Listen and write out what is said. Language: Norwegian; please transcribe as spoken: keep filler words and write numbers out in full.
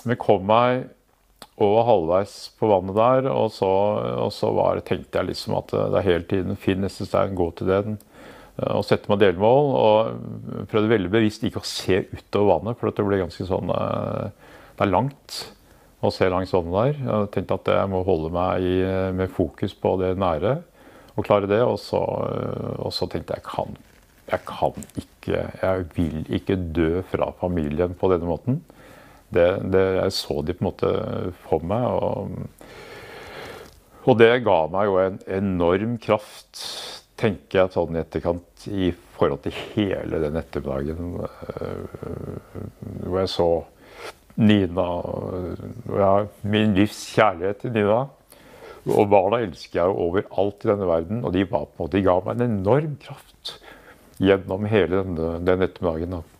Vi kom meg over halvveis på vannet der, og så, og så var, tenkte jeg liksom at det er hele tiden Finn Nessestein, gå til den, og sette meg delmål, og prøvde veldig bevisst ikke å se utover vannet, for det ble ganske sånn, det er langt å se langs vannet der. Jeg tenkte at jeg må holde meg i, med fokus på det nære, og klare det, og så, og så tenkte jeg, jeg kan, jeg kan ikke, jeg vil ikke dø fra familien på denne måten. Det, det, jeg så de på en måte for meg, og, og det ga meg jo en enorm kraft, tenker jeg sånn i etterkant, i forhold til hele den ettermiddagen, hvor jeg så Nina, og ja, min livs kjærlighet til Nina, og barna elsker jeg jo overalt i denne verden, og de, var på en måte, de ga meg en enorm kraft gjennom hele denne, den ettermiddagen da.